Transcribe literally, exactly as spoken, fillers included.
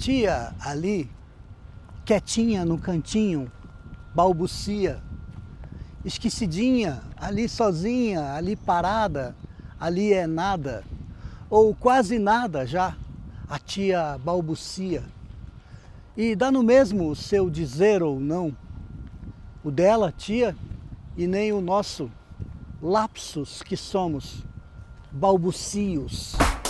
tia ali, quietinha no cantinho, balbucia, esquecidinha, ali sozinha, ali parada, ali é nada, ou quase nada já, a tia balbucia. E dá no mesmo o seu dizer ou não, o dela, tia, e nem o nosso, lapsos que somos, balbucios.